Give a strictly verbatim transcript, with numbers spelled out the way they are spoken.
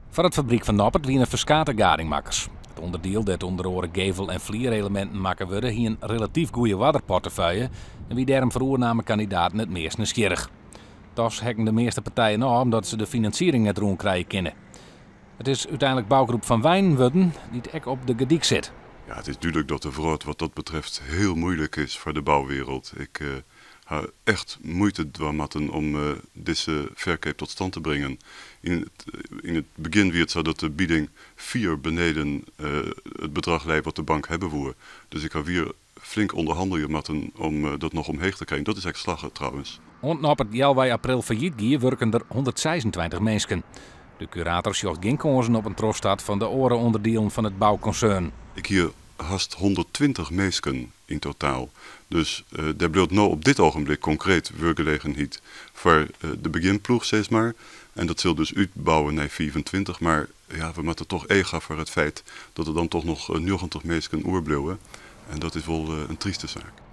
Voor het fabriek van Noppert wie een verskate gadingmakkers. Het onderdeel dat onder andere gevel- en vlierelementen maken worden, hier een relatief goede waterportefeuille en wie daarom voor kandidaten het meest nieuwsgierig. Toch hekken de meeste partijen af omdat ze de financiering net rond krijgen kunnen. Het is uiteindelijk bouwgroep Van Wijnwudden die het ek op de gediek zit. Ja, het is duidelijk dat de vooruit wat dat betreft heel moeilijk is voor de bouwwereld. Ik uh, ga echt moeite doen om uh, deze verkoop tot stand te brengen. In het, in het begin werd het zo dat de bieding vier beneden uh, het bedrag lijkt wat de bank hebben voor. Dus ik ga weer flink onderhandelen moeten om uh, dat nog omheen te krijgen. Dat is echt slagen trouwens. Rond Noppert die elf april failliet ging, werken er honderdzesentwintig mensen. De curator zocht geen kansen op een trostad van de oren onderdelen van het bouwconcern. Ik hier haast honderdtwintig mensen in totaal. Dus uh, daar blijft nu op dit ogenblik concreet werkgelegenheid voor uh, de beginploeg, zeg maar. En dat zal dus uitbouwen naar vierentwintig. Maar ja, we moeten toch ega voor het feit dat er dan toch nog uh, negentig mensen oorblijven. En dat is wel uh, een trieste zaak.